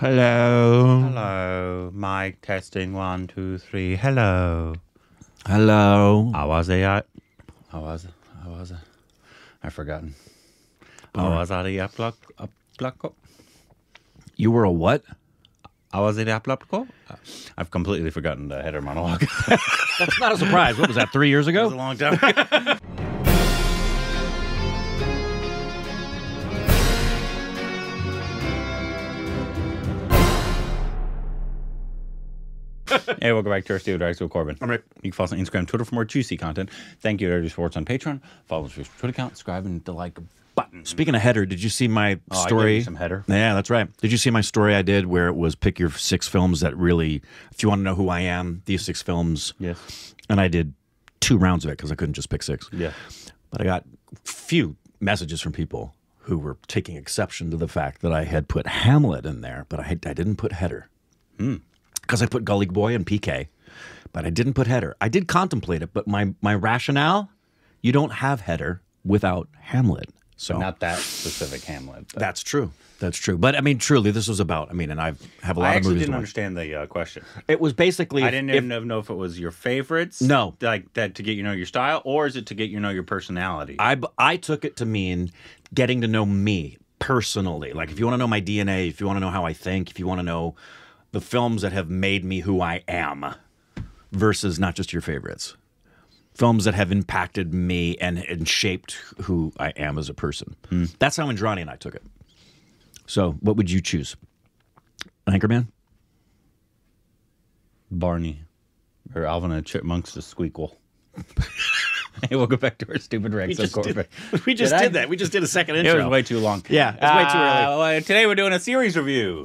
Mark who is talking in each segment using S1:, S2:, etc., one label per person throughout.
S1: Hello.
S2: Hello. Mic testing 1, 2, 3. Hello.
S1: Hello.
S2: How was it? I've forgotten. How was it?
S1: You were a what?
S2: How was it? I've completely forgotten the header monologue.
S1: That's not a surprise. What was that, 3 years
S2: It
S1: ago?
S2: was a long time ago. Hey, welcome back to our Studio Directs with Corbin.
S1: I'm Rick.
S2: You can follow us on Instagram, Twitter for more juicy content. Thank you to Dirty Sports on Patreon. Follow us on Twitter account, subscribe, and hit the like button.
S1: Speaking of header, did you see my story?
S2: I gave you some header.
S1: Yeah, that's right. Did you see my story I did where it was pick your 6 films that really, if you want to know who I am, these 6 films.
S2: Yes.
S1: And I did 2 rounds of it because I couldn't just pick 6.
S2: Yeah.
S1: But I got a few messages from people who were taking exception to the fact that I had put Hamlet in there, but I didn't put header. Because I put Gully Boy and PK, but I didn't put header. I did contemplate it, but my rationale, you don't have header without Hamlet. So
S2: Not that specific Hamlet. But
S1: that's true. That's true. But I mean, truly, this was about, and I have a lot
S2: I
S1: of
S2: actually
S1: movies
S2: didn't
S1: to watch.
S2: understand the question.
S1: It was basically,
S2: I didn't even know if it was your favorites.
S1: No.
S2: Like that to get you know your style, or is it to get you know your personality?
S1: I took it to mean getting to know me personally. Like if you want to know my DNA, if you want to know how I think, if you want to know the films that have made me who I am versus not just your favorites. Films that have impacted me and shaped who I am as a person. That's how Andrani and I took it. So what would you choose? Anchorman?
S2: Barney. Or Alvin and the Chipmunks the Squeakquel. Hey, we'll go back to our stupid Rex of Corbin.
S1: We just did that. We just did a second intro.
S2: It was way too long.
S1: Yeah, it was way too early.
S2: Today we're doing a series review.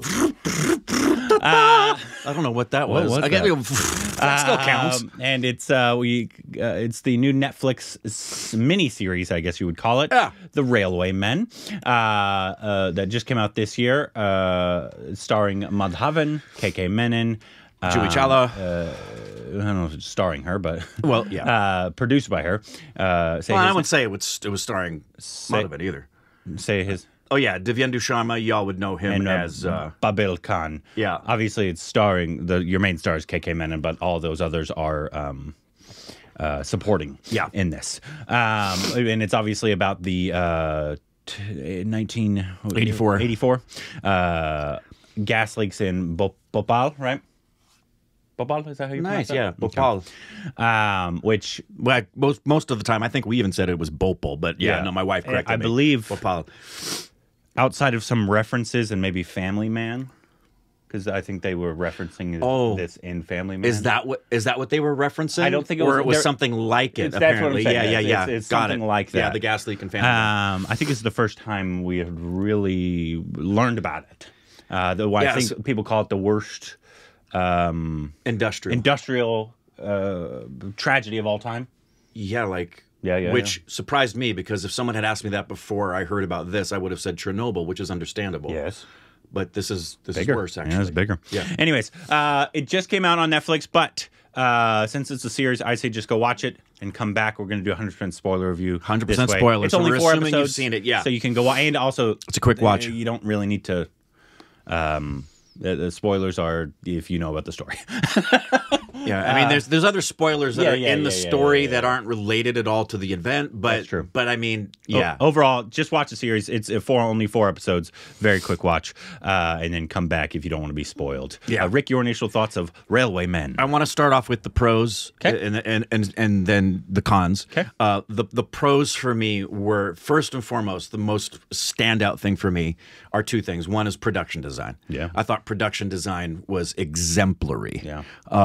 S1: I don't know what that was.
S2: was
S1: I guess that still counts.
S2: And it's it's the new Netflix mini series, I guess you would call it.
S1: Yeah.
S2: The Railway Men. That just came out this year, starring Madhavan, KK Menon.
S1: Julie Chawla.
S2: I don't know if it's starring her, but
S1: Well, yeah.
S2: produced by her.
S1: I wouldn't say it was starring Madhavan either.
S2: Say his.
S1: Oh yeah, Divyendu Sharma. Y'all would know him
S2: And
S1: as
S2: Babil Khan.
S1: Yeah.
S2: Obviously, it's starring your main star is KK Menon, but all those others are supporting.
S1: Yeah.
S2: In this, and it's obviously about the 1984 gas leaks in Bhopal, right? Bhopal, is that how you pronounce
S1: nice. Yeah,
S2: that?
S1: Bhopal.
S2: Which
S1: Well, most of the time, I think we even said it was Bhopal, but yeah, no, my wife corrected me.
S2: I believe
S1: Bhopal.
S2: outside of some references and maybe Family Man, because I think they were referencing this in Family Man.
S1: Is that what they were referencing?
S2: I don't think it was.
S1: Or it was something like it.
S2: That's what I'm
S1: Apparently,
S2: saying.
S1: yeah.
S2: It's
S1: Got
S2: something
S1: it.
S2: like that.
S1: Yeah, the gas leak and Family Man.
S2: I think it's the first time we have really learned about it. I think people call it the worst industrial tragedy of all time.
S1: Yeah, like
S2: Yeah,
S1: which surprised me because if someone had asked me that before I heard about this, I would have said Chernobyl, which is understandable.
S2: Yes.
S1: But this is
S2: Bigger.
S1: worse, actually.
S2: Yeah, it's bigger.
S1: Yeah.
S2: Anyways, it just came out on Netflix, but since it's a series, I say just go watch it and come back. We're going to do a 100% spoiler review.
S1: 100% spoiler.
S2: It's
S1: So
S2: only
S1: we're
S2: 4
S1: assuming
S2: episodes.
S1: you've seen it, yeah.
S2: So you can go and also
S1: It's a quick watch.
S2: You don't really need to. The spoilers are if you know about the story.
S1: Yeah, I mean, there's other spoilers that are in the story that
S2: yeah.
S1: aren't related at all to the event, but
S2: That's true.
S1: But I mean, yeah.
S2: Overall, just watch the series. It's only 4 episodes. Very quick watch, and then come back if you don't want to be spoiled.
S1: Yeah.
S2: Rick, your initial thoughts of Railway Men?
S1: I want to start off with the pros,
S2: Okay.
S1: and then the cons.
S2: Okay.
S1: The pros for me were first and foremost the most standout thing for me are 2 things. One is production design.
S2: Yeah.
S1: I thought production design was exemplary.
S2: Yeah.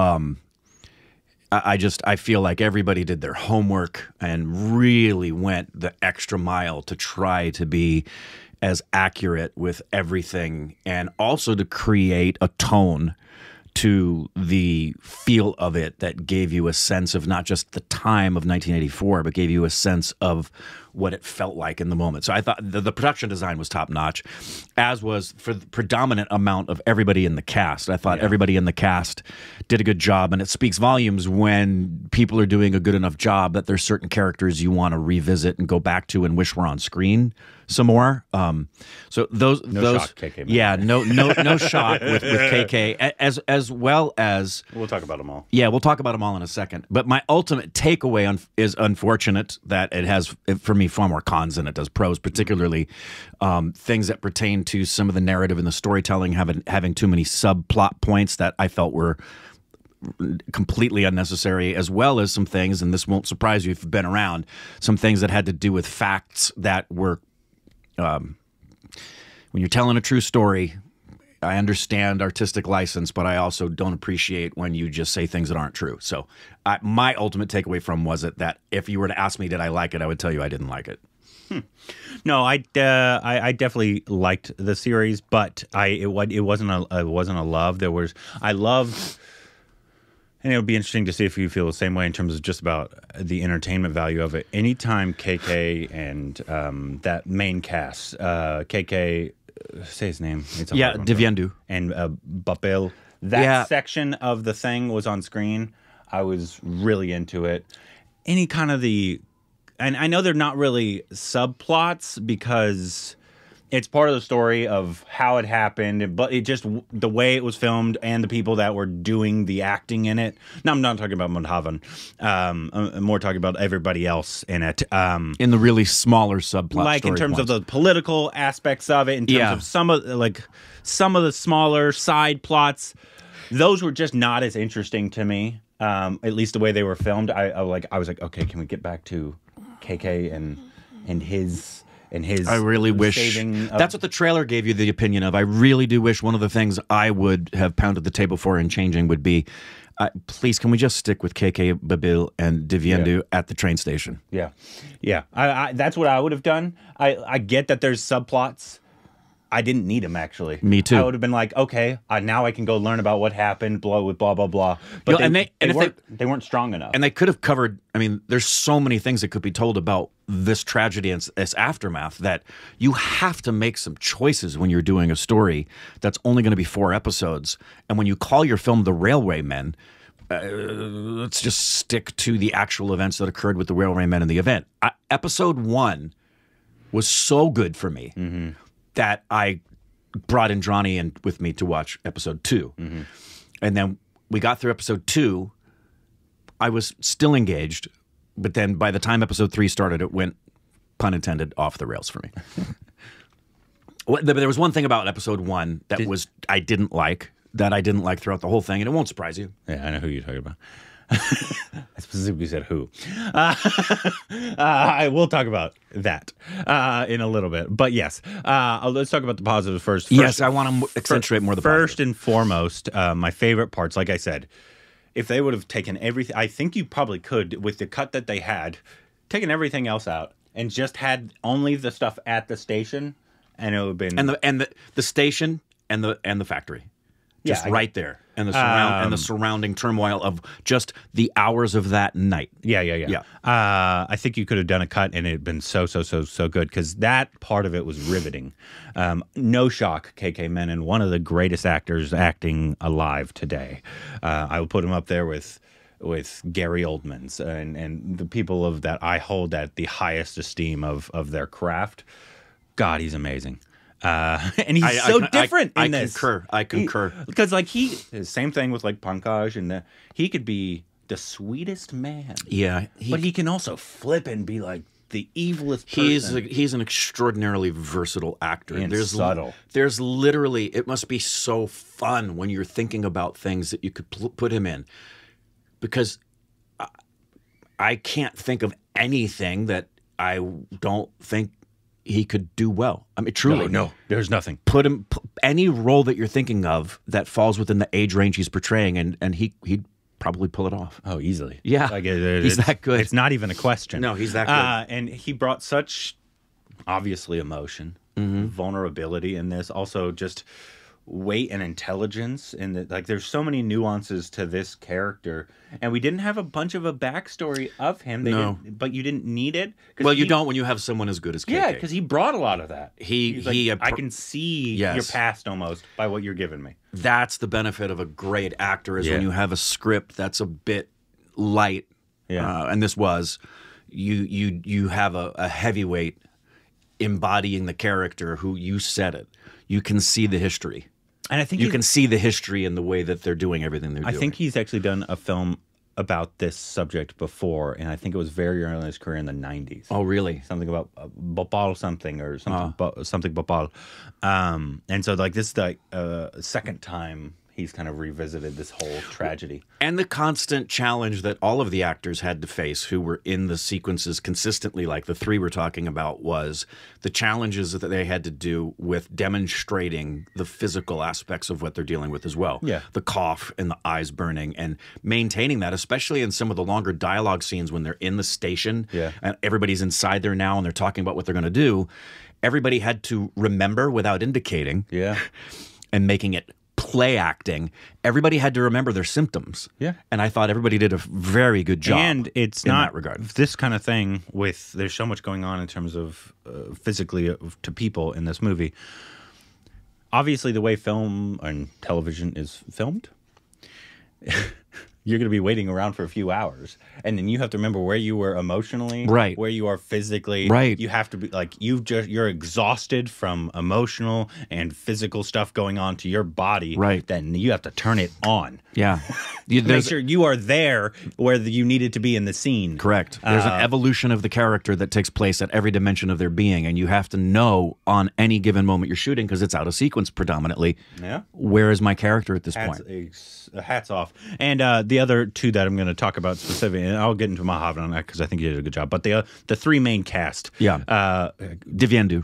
S1: I feel like everybody did their homework and really went the extra mile to try to be as accurate with everything and also to create a tone to the feel of it that gave you a sense of not just the time of 1984, but gave you a sense of what it felt like in the moment. So I thought the production design was top notch, as was for the predominant amount of everybody in the cast. I thought everybody in the cast did a good job, and it speaks volumes when people are doing a good enough job that there's certain characters you want to revisit and go back to and wish were on screen some more. So those
S2: shock, KK, man.
S1: yeah, no shock with KK, as well as
S2: We'll talk about them all.
S1: yeah, we'll talk about them all in a second. But my ultimate takeaway is unfortunate that it has, for me, far more cons than it does pros, particularly things that pertain to some of the narrative and the storytelling having too many subplot points that I felt were completely unnecessary, as well as some things, and this won't surprise you if you've been around, some things that had to do with facts that were, when you're telling a true story, I understand artistic license, but I also don't appreciate when you just say things that aren't true. So my ultimate takeaway from was that if you were to ask me did I like it, I would tell you I didn't like it.
S2: No, I definitely liked the series, but it wasn't a love. I loved, and it'll be interesting to see if you feel the same way in terms of just about the entertainment value of it. Anytime KK and that main cast, KK, say his name. It's
S1: Divyendu.
S2: And Bapil. That section of the thing was on screen. I was really into it. Any kind of and I know they're not really subplots because it's part of the story of how it happened, but it just the way it was filmed and the people that were doing the acting in it. No, I'm not talking about Madhavan. I'm more talking about everybody else in it.
S1: In the really smaller subplot,
S2: like in terms of the political aspects of it, in terms of some of the smaller side plots, those were just not as interesting to me. At least the way they were filmed. I was like, okay, can we get back to KK and his. I really wish that's what the trailer gave you the opinion of. I really do wish one of the things I would have pounded the table for in changing would be, please, can we just stick with KK, Babil, and Divyendu at the train station? Yeah. That's what I would have done. I get that there's subplots. I didn't need them, actually.
S1: Me too.
S2: I would have been like, okay, now I can go learn about what happened, blah, blah, blah. But they weren't strong enough.
S1: And they could have covered, I mean, there's so many things that could be told about this tragedy and its aftermath that you have to make some choices when you're doing a story that's only going to be 4 episodes. And when you call your film The Railwaymen, let's just stick to the actual events that occurred with the Railwaymen in the event. Episode 1 was so good for me. That I brought Indrani in with me to watch episode 2. And then we got through episode 2. I was still engaged, but then by the time episode 3 started, it went, pun intended, off the rails for me. There was one thing about episode 1 that I didn't like throughout the whole thing, and it won't surprise you.
S2: Yeah, I know who you're talking about. I specifically said who. I will talk about that in a little bit. But yes, let's talk about the positives first.
S1: Yes, I want to accentuate more the positives.
S2: First and foremost, my favorite parts, like I said, if they would have taken everything, I think you probably could, with the cut that they had, taken everything else out and just had only the stuff at the station, and it would have been...
S1: And the station and the factory. Just right there. And the surrounding turmoil of just the hours of that night.
S2: Yeah. I think you could have done a cut and it'd been so good, because that part of it was riveting. No shock, KK Menon, one of the greatest actors acting alive today. I would put him up there with Gary Oldman's and the people of that I hold at the highest esteem of their craft. God, he's amazing. And he's so different in this.
S1: I concur.
S2: Because same thing with like Pankaj, and he could be the sweetest man.
S1: Yeah.
S2: But he can also flip and be like the evilest person.
S1: He's an extraordinarily versatile actor.
S2: And subtle.
S1: There's literally, it must be so fun when you're thinking about things that you could put him in. Because I can't think of anything that I don't think he could do well. I mean, truly.
S2: No, there's nothing.
S1: Put any role that you're thinking of that falls within the age range he's portraying, and he'd probably pull it off.
S2: Oh, easily.
S1: Yeah, he's that good.
S2: It's not even a question.
S1: No, he's that good.
S2: And he brought such, obviously, emotion, vulnerability in this. Also, just weight and intelligence, and like there's so many nuances to this character, and we didn't have a bunch of a backstory of him. But you didn't need it.
S1: Well, you don't when you have someone as good as KK.
S2: Yeah, because he brought a lot of that. I can see your past almost by what you're giving me.
S1: That's the benefit of a great actor is when you have a script that's a bit light. Yeah, and this was you have a heavyweight embodying the character who you said it. You can see the history. And I think you can see the history in the way that they're doing everything they're doing.
S2: I think he's actually done a film about this subject before, and I think it was very early in his career in the 90s.
S1: Oh, really?
S2: Something about Bhopal something or something, something Bhopal. And so like this is the second time he's kind of revisited this whole tragedy.
S1: And the constant challenge that all of the actors had to face who were in the sequences consistently, like the three we're talking about, was the challenges that they had to do with demonstrating the physical aspects of what they're dealing with as well.
S2: Yeah.
S1: The cough and the eyes burning and maintaining that, especially in some of the longer dialogue scenes when they're in the station and everybody's inside there now and they're talking about what they're going to do. Everybody had to remember without indicating and making it play acting. Everybody had to remember their symptoms.
S2: Yeah.
S1: And I thought everybody did a very good job.
S2: And it's
S1: in
S2: not
S1: that regard.
S2: This kind of thing with there's so much going on in terms of physically to people in this movie. Obviously, the way film and television is filmed, you're going to be waiting around for a few hours. And then you have to remember where you were emotionally, where you are physically. You have to be like, you're exhausted from emotional and physical stuff going on to your body. Then you have to turn it on.
S1: Yeah.
S2: Make sure you are there where you needed to be in the scene.
S1: Correct. There's an evolution of the character that takes place at every dimension of their being, and you have to know on any given moment you're shooting, because it's out of sequence predominantly.
S2: Yeah.
S1: Where is my character at this point?
S2: Hats off. And the other two that I'm going to talk about specifically, and I'll get into Mahavan on that because I think he did a good job, but the three main cast.
S1: Divyendu.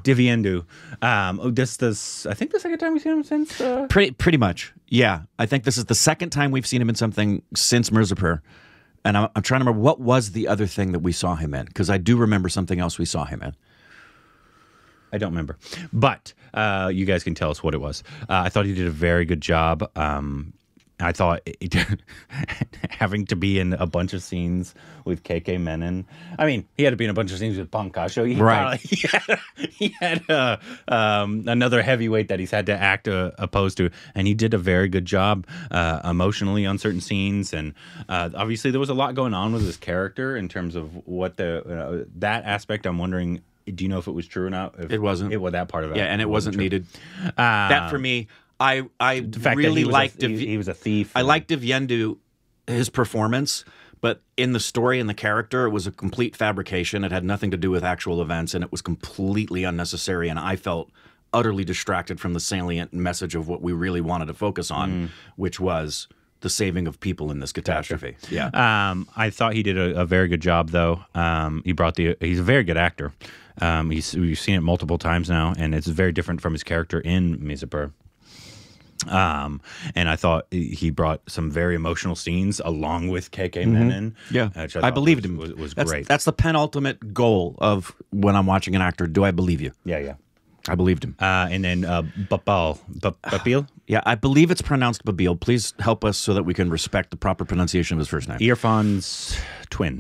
S2: This I think the second time we've seen him since?
S1: Pretty much. Yeah. I think this is the second time we've seen him in something since Mirzapur. And I'm trying to remember, what was the other thing that we saw him in? Because I do remember something else we saw him in.
S2: I don't remember. But you guys can tell us what it was. I thought he did a very good job. I thought having to be in a bunch of scenes with KK Menon. I mean, he had to be in a bunch of scenes with Pankaj. He had another heavyweight that he's had to act opposed to, and he did a very good job emotionally on certain scenes. And obviously, there was a lot going on with his character in terms of what that aspect. I'm wondering, do you know if it was true or not?
S1: It wasn't.
S2: It was that part of it.
S1: Yeah, and it wasn't needed. That for me. I really liked
S2: he was a thief.
S1: I liked Divyendu, his performance, but in the story and the character, it was a complete fabrication. It had nothing to do with actual events, and it was completely unnecessary. And I felt utterly distracted from the salient message of what we really wanted to focus on, which was the saving of people in this catastrophe.
S2: Gotcha. Yeah. I thought he did a very good job, though. He's a very good actor. We've seen it multiple times now, and it's very different from his character in Mirzapur. And I thought he brought some very emotional scenes along with KK Menon.
S1: Yeah, I believed him.
S2: Was great.
S1: That's the penultimate goal of when I'm watching an actor. Do I believe you?
S2: Yeah.
S1: I believed him.
S2: And then Babil?
S1: Yeah, I believe it's pronounced Babil. Please help us so that we can respect the proper pronunciation of his first name.
S2: Irfan's twin.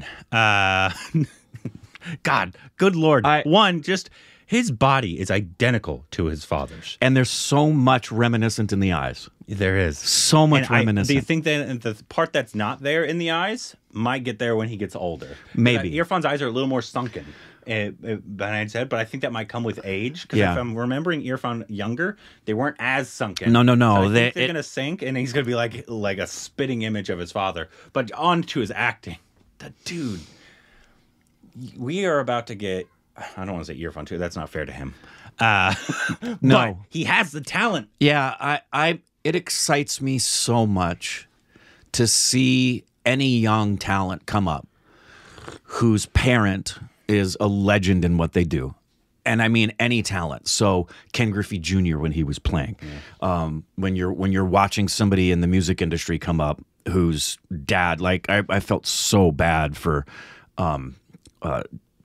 S2: God, good Lord. His body is identical to his father's.
S1: And there's so much reminiscent in the eyes.
S2: There is.
S1: So much reminiscent.
S2: Do you think that the part that's not there in the eyes might get there when he gets older?
S1: Maybe.
S2: Irfan's eyes are a little more sunken, but I think that might come with age. Because if I'm remembering Irfan younger, they weren't as sunken.
S1: No.
S2: So I think they're going to sink, and he's going to be like a spitting image of his father. But on to his acting. The dude. We are about to get... I don't want to say Irfan too. That's not fair to him.
S1: No,
S2: but he has the talent.
S1: Yeah, it excites me so much to see any young talent come up whose parent is a legend in what they do, and I mean any talent. So Ken Griffey Jr. when he was playing, when you're watching somebody in the music industry come up whose dad, like I felt so bad for.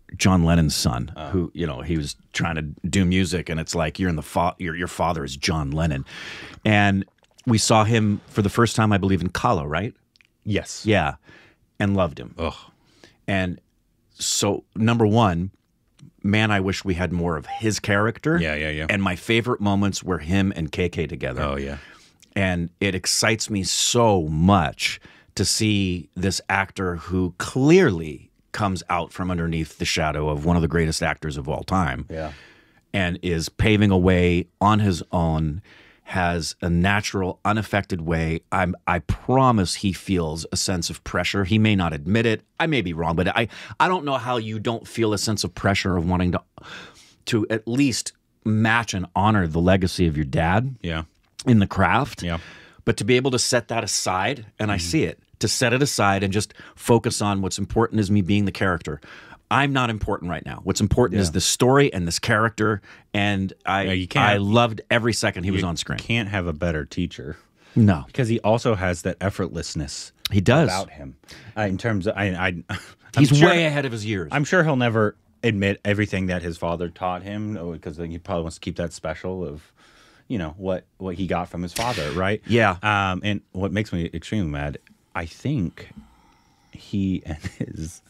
S1: John Lennon's son, who, you know, he was trying to do music, and it's like your father is John Lennon. And we saw him for the first time, I believe, in Kala, right?
S2: Yes.
S1: Yeah. And loved him.
S2: Ugh.
S1: And so, number one, man, I wish we had more of his character.
S2: Yeah.
S1: And my favorite moments were him and KK together.
S2: Oh, yeah.
S1: And it excites me so much to see this actor who clearly comes out from underneath the shadow of one of the greatest actors of all time.
S2: Yeah.
S1: And is paving a way on his own, has a natural, unaffected way. I promise he feels a sense of pressure. He may not admit it. I may be wrong, but I don't know how you don't feel a sense of pressure of wanting to at least match and honor the legacy of your dad.
S2: Yeah.
S1: In the craft.
S2: Yeah.
S1: But to be able to set that aside, and I see it, to set it aside and just focus on what's important is me being the character. I'm not important right now. What's important is the story and this character, and I loved every second he was on screen.
S2: Can't have a better teacher.
S1: No.
S2: Because he also has that effortlessness
S1: He does.
S2: about him. In terms of,
S1: He's way ahead of his years.
S2: I'm sure he'll never admit everything that his father taught him, because he probably wants to keep that special of, you know, what he got from his father, right?
S1: Yeah.
S2: And what makes me extremely mad, I think he and his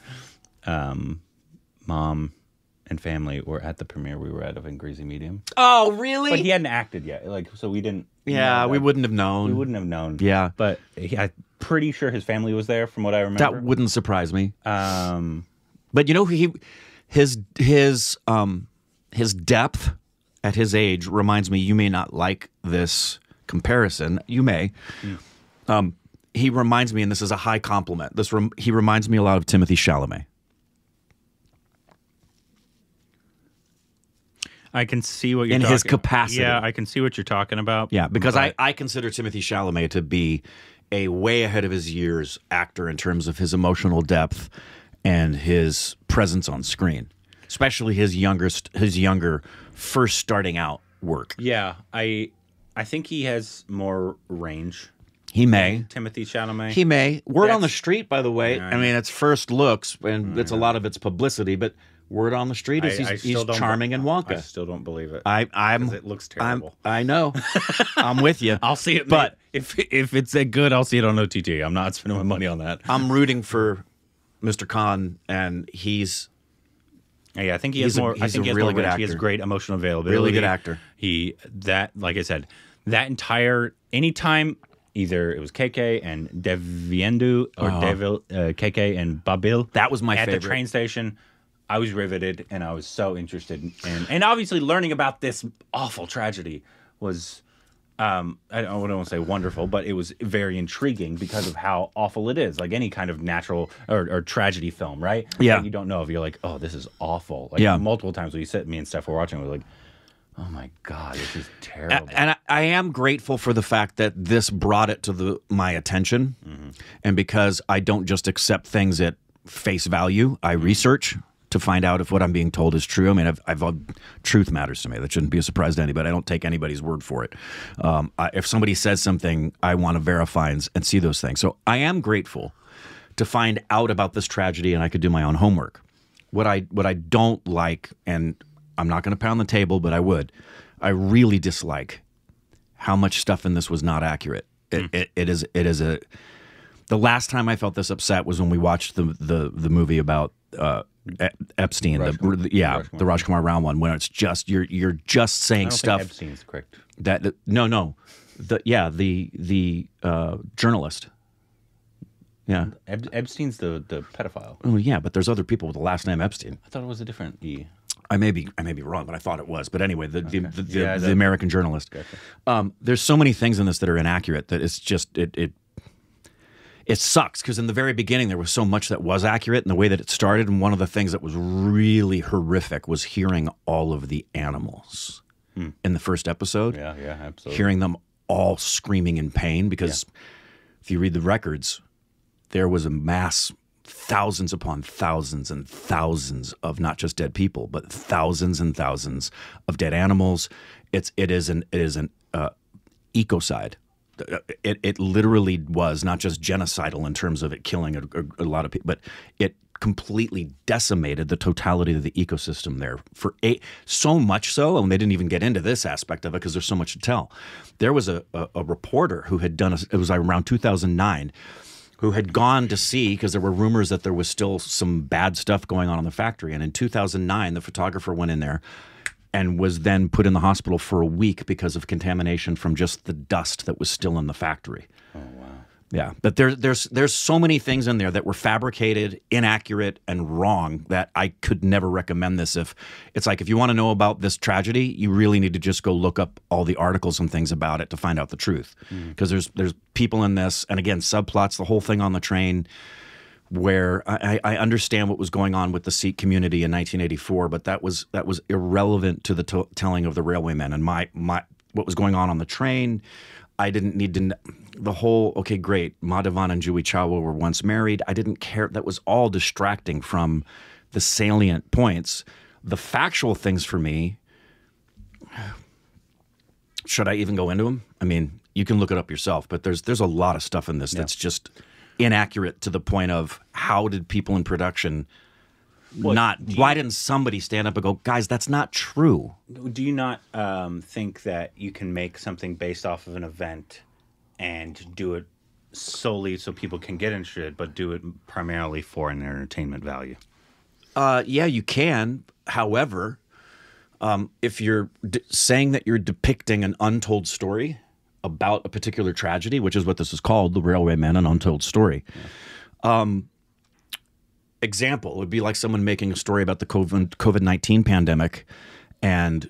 S2: mom and family were at the premiere we were at of In Greasy Medium.
S1: Oh, really?
S2: But he hadn't acted yet, so we didn't.
S1: Yeah, we wouldn't have known.
S2: We wouldn't have known.
S1: Yeah,
S2: but I'm pretty sure his family was there, from what I remember.
S1: That wouldn't surprise me. But you know, his depth at his age reminds me. You may not like this comparison. You may. He reminds me, and this is a high compliment. He reminds me a lot of Timothy Chalamet.
S2: I can see what you're
S1: in
S2: talking
S1: his capacity.
S2: Yeah, I can see what you're talking about.
S1: Yeah, because I consider Timothy Chalamet to be a way ahead of his years actor in terms of his emotional depth and his presence on screen, especially his younger first starting out work.
S2: Yeah, I think he has more range.
S1: He may.
S2: Timothy Chalamet.
S1: He may. Word on the street, by the way. I mean, it's first looks, and it's a lot of it's publicity, but word on the street is he's charming in Wonka.
S2: I still don't believe it.
S1: It
S2: looks terrible.
S1: I know. I'm with you.
S2: I'll see it, but if it's that good, I'll see it on OTT. I'm not spending my money on that.
S1: I'm rooting for Mr. Khan, and he's.
S2: Yeah, I think he has more. I think he has really good actor. He has great emotional availability.
S1: Really good actor.
S2: Like I said, that entire anytime. Either it was KK and Deviendu or KK and Babil.
S1: That was my favorite.
S2: At the train station, I was riveted, and I was so interested in, and obviously learning about this awful tragedy was, I don't want to say wonderful, but it was very intriguing because of how awful it is. Like any kind of natural or tragedy film, right?
S1: Yeah.
S2: Like you don't know if you're like, oh, this is awful. Like multiple times when you sit, me and Steph were watching, we're like, oh my God, this is terrible.
S1: And I am grateful for the fact that this brought it to my attention. And because I don't just accept things at face value, I research to find out if what I'm being told is true. I mean, truth matters to me. That shouldn't be a surprise to anybody. I don't take anybody's word for it. If somebody says something, I want to verify and see those things. So I am grateful to find out about this tragedy, and I could do my own homework. What I don't like, and I'm not going to pound the table, but I would. I really dislike how much stuff in this was not accurate. It is the last time I felt this upset was when we watched the movie about Epstein, the Raj Kumar Rao one, when it's just you're just saying
S2: I don't
S1: stuff.
S2: think Epstein's correct.
S1: The journalist. Yeah,
S2: Epstein's the pedophile.
S1: Oh yeah, but there's other people with the last name Epstein.
S2: I thought it was a different E.
S1: I may be wrong, but I thought it was. But anyway, the American journalist. Gotcha. There's so many things in this that are inaccurate that it's just it sucks, because in the very beginning there was so much that was accurate in the way that it started, and one of the things that was really horrific was hearing all of the animals in the first episode.
S2: Yeah, absolutely.
S1: Hearing them all screaming in pain, because if you read the records, there was a mass. Thousands upon thousands and thousands of not just dead people, but thousands and thousands of dead animals. It is an ecocide. It literally was not just genocidal in terms of it killing a lot of people, but it completely decimated the totality of the ecosystem there so much so, and they didn't even get into this aspect of it because there's so much to tell. There was a reporter who had done it was around 2009, who had gone to see, because there were rumors that there was still some bad stuff going on in the factory, and in 2009 the photographer went in there and was then put in the hospital for a week because of contamination from just the dust that was still in the factory.
S2: Oh wow.
S1: Yeah, but there's so many things in there that were fabricated, inaccurate, and wrong that I could never recommend this. If you want to know about this tragedy, you really need to just go look up all the articles and things about it to find out the truth. Because there's people in this, and again, subplots, the whole thing on the train, where I understand what was going on with the Sikh community in 1984, but that was irrelevant to the telling of the railwaymen and what was going on the train. I didn't need to know the whole, okay, great, Madhavan and Juhi Chawla were once married. I didn't care. That was all distracting from the salient points. The factual things for me, should I even go into them? I mean, you can look it up yourself, but there's a lot of stuff in this that's just inaccurate to the point of how did people in production why didn't somebody stand up and go, guys, that's not true?
S2: Do you not think that you can make something based off of an event and do it solely so people can get interested, but do it primarily for an entertainment value?
S1: Yeah, you can. However, if you're saying that you're depicting an untold story about a particular tragedy, which is what this is called, The Railwaymen, an Untold Story, example would be like someone making a story about the COVID-19 pandemic and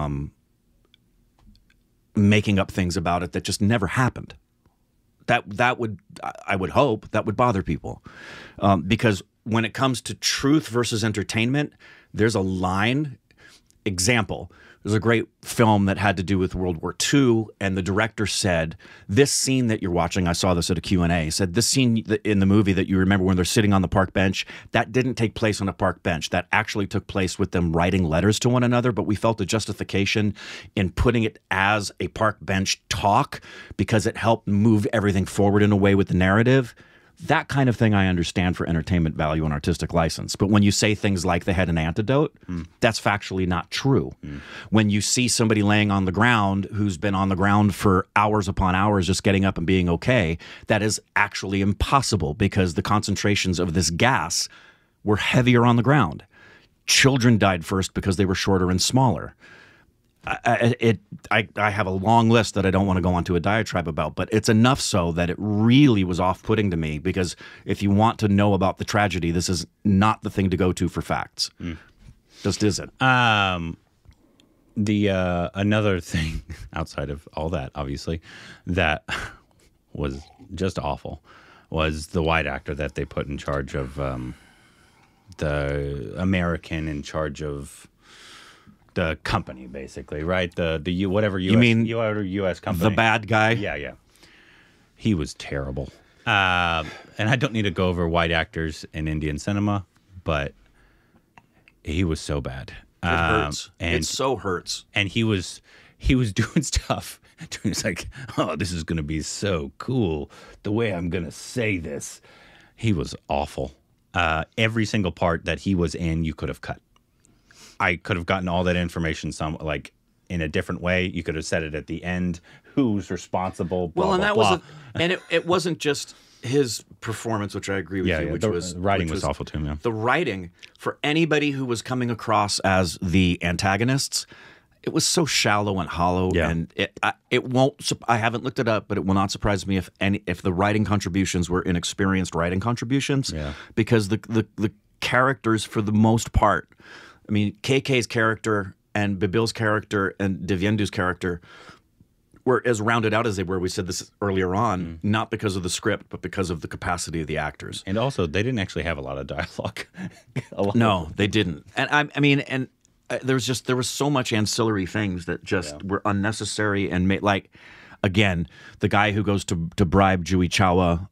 S1: making up things about it that just never happened. That would, I would hope, that would bother people. Because when it comes to truth versus entertainment, there's a line. Example, there's a great film that had to do with World War II, and the director said, this scene that you're watching, I saw this at a Q&A, said this scene in the movie that you remember when they're sitting on the park bench, that didn't take place on a park bench. That actually took place with them writing letters to one another, but we felt a justification in putting it as a park bench talk because it helped move everything forward in a way with the narrative. That kind of thing I understand for entertainment value and artistic license. But when you say things like they had an antidote, that's factually not true. When you see somebody laying on the ground who's been on the ground for hours upon hours just getting up and being okay, that is actually impossible because the concentrations of this gas were heavier on the ground. Children died first because they were shorter and smaller. I have a long list that I don't want to go onto a diatribe about, but it's enough so that it really was off-putting to me because if you want to know about the tragedy, this is not the thing to go to for facts. Just isn't.
S2: Another thing outside of all that, obviously, that was just awful was the white actor that they put in charge of the American in charge of the company, basically, right? The whatever US,
S1: you mean
S2: US company,
S1: the bad guy?
S2: Yeah. He was terrible. And I don't need to go over white actors in Indian cinema, but he was so bad.
S1: It hurts. It so hurts.
S2: And he was doing stuff. He was like, "Oh, this is going to be so cool. The way I'm going to say this." He was awful. Every single part that he was in, you could have cut. I could have gotten all that information in a different way. You could have said it at the end. Who's responsible? Blah,
S1: and
S2: blah,
S1: blah. It wasn't just his performance, which I agree with you. Which was
S2: writing was awful too. Yeah.
S1: The writing for anybody who was coming across as the antagonists, it was so shallow and hollow.
S2: Yeah.
S1: And it won't. I haven't looked it up, but it will not surprise me if the writing contributions were inexperienced writing contributions.
S2: Yeah.
S1: Because the characters, for the most part, I mean, KK's character and Bibil's character and Divyendu's character were as rounded out as they were. We said this earlier on, not because of the script, but because of the capacity of the actors.
S2: And also, they didn't actually have a lot of dialogue.
S1: No, they didn't. And there was so much ancillary things that just were unnecessary and made again, the guy who goes to bribe Juhi Chawla.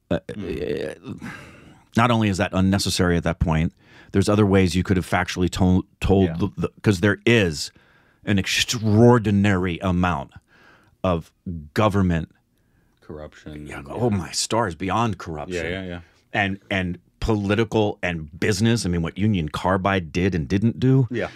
S1: Not only is that unnecessary at that point, there's other ways you could have factually told because there is an extraordinary amount of government
S2: corruption.
S1: Oh my stars, beyond corruption.
S2: Yeah.
S1: And political and business. I mean, what Union Carbide did and didn't do.
S2: Yeah.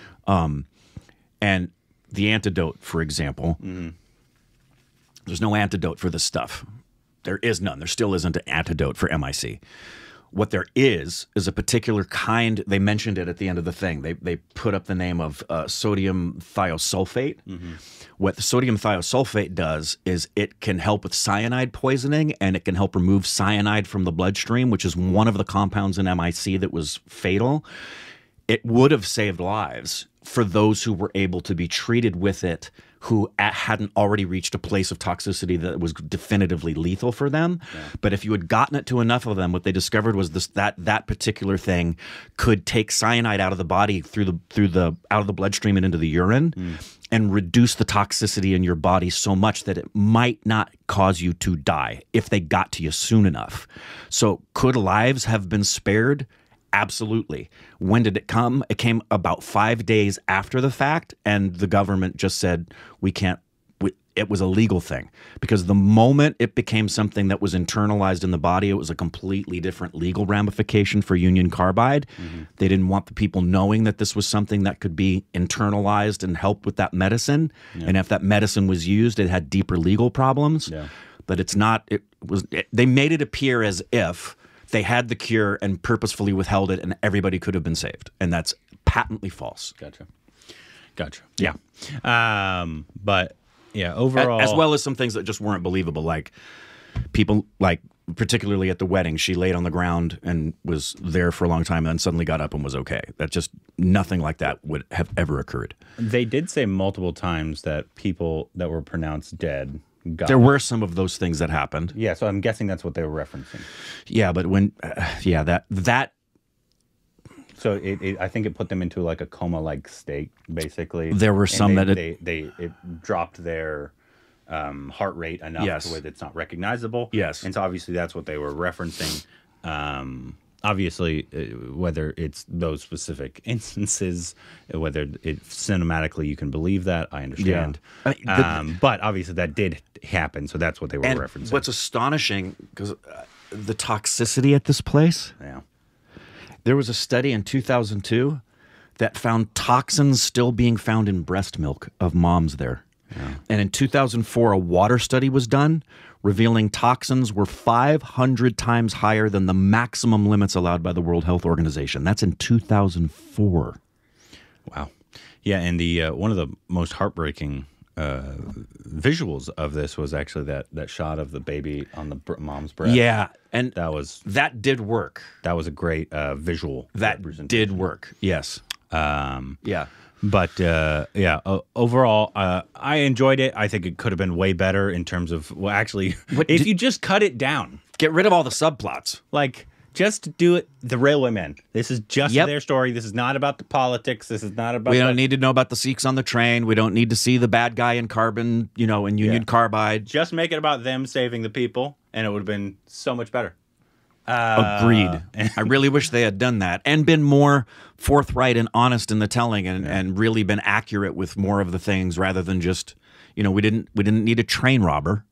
S1: And the antidote, for example, there's no antidote for this stuff. There is none. There still isn't an antidote for MIC. What there is a particular kind. They mentioned it at the end of the thing. They put up the name of sodium thiosulfate. What the sodium thiosulfate does is it can help with cyanide poisoning, and it can help remove cyanide from the bloodstream, which is one of the compounds in MIC that was fatal. It would have saved lives for those who were able to be treated with it, who hadn't already reached a place of toxicity that was definitively lethal for them. Yeah. But if you had gotten it to enough of them, what they discovered was that particular thing could take cyanide out of the body through the out of the bloodstream and into the urine, and reduce the toxicity in your body so much that it might not cause you to die if they got to you soon enough. So could lives have been spared? Absolutely. When did it come? It came about 5 days after the fact, and the government just said, we can't. It was a legal thing, because the moment it became something that was internalized in the body, it was a completely different legal ramification for Union Carbide. They didn't want the people knowing that this was something that could be internalized and help with that medicine. And if that medicine was used, it had deeper legal problems. But it's not. They made it appear as if they had the cure and purposefully withheld it, and everybody could have been saved. And that's patently false.
S2: Gotcha. Yeah. But yeah, overall,
S1: as well as some things that just weren't believable, like people, like particularly at the wedding, she laid on the ground and was there for a long time, and then suddenly got up and was okay. That just nothing like that would have ever occurred.
S2: They did say multiple times that people that were pronounced dead got
S1: there were some of those things that happened.
S2: Yeah, so I'm guessing that's what they were referencing.
S1: Yeah, but when, that.
S2: So I think it put them into like a coma-like state, basically.
S1: There were some
S2: it dropped their heart rate enough to where it's not recognizable.
S1: Yes.
S2: And so obviously that's what they were referencing. Obviously, whether it's those specific instances, whether cinematically you can believe that, I understand. Yeah. But obviously that did happen, so that's what they were referencing.
S1: What's astonishing, because the toxicity at this place.
S2: Yeah.
S1: There was a study in 2002 that found toxins still being found in breast milk of moms there. Yeah. And in 2004, a water study was done revealing toxins were 500 times higher than the maximum limits allowed by the World Health Organization. That's in 2004.
S2: Wow. Yeah, and the one of the most heartbreaking visuals of this was actually that shot of the baby on the mom's breast.
S1: Yeah, and
S2: that
S1: did work.
S2: That was a great visual.
S1: That did work. Yes.
S2: Yeah. But overall, I enjoyed it. I think it could have been way better in terms of, well, actually, if you just cut it down,
S1: get rid of all the subplots.
S2: Like, just do it. The Railwaymen. This is just their story. This is not about the politics. This is not about.
S1: We don't need to know about the Sikhs on the train. We don't need to see the bad guy in Carbon, in Union Carbide.
S2: Just make it about them saving the people, and it would have been so much better.
S1: Agreed. I really wish they had done that and been more forthright and honest in the telling, and really been accurate with more of the things, rather than just, we didn't need a train robber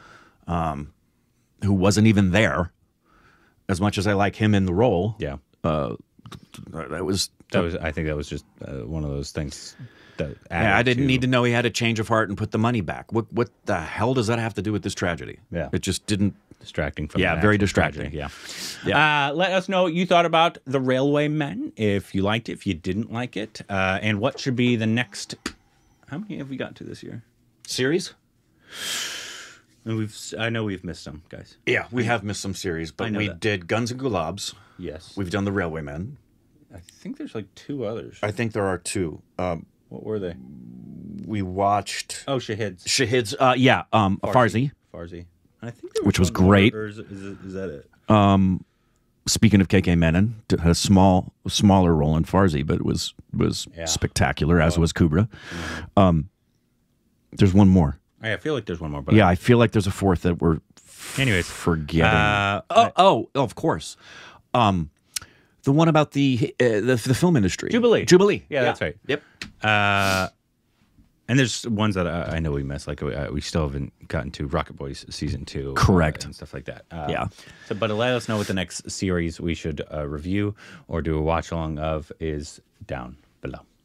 S1: who wasn't even there. As much as I like him in the role, I
S2: think that was just one of those things.
S1: I didn't need to know he had a change of heart and put the money back. What the hell does that have to do with this tragedy?
S2: Yeah,
S1: it just didn't.
S2: Distracting from
S1: very distracting.
S2: Tragedy. Yeah. Let us know what you thought about the Railwaymen. If you liked it, if you didn't like it, and what should be the next. How many have we got to this year?
S1: Series.
S2: And I know we've missed some, guys.
S1: Yeah, we have missed some series, but we did Guns and Gulabs.
S2: Yes.
S1: We've done the Railwaymen.
S2: I think there's like 2 others.
S1: I think there are 2.
S2: What were they?
S1: We watched...
S2: Oh, Shahids.
S1: Shahids, Farsi.
S2: Farsi. I think
S1: which was great.
S2: Or is that it?
S1: Speaking of KK Menon, had a smaller role in Farsi, but it was spectacular, as was Kubra. Mm-hmm. There's one more.
S2: I feel like there's one more. But
S1: I feel like there's a fourth that we're forgetting. Of course. The one about the film industry.
S2: Jubilee.
S1: Jubilee.
S2: Yeah, that's right.
S1: Yep.
S2: And there's ones that I know we missed, like we still haven't gotten to Rocket Boys season 2,
S1: correct,
S2: and stuff like that.
S1: Yeah.
S2: So, but let us know what the next series we should review or do a watch along of is down below.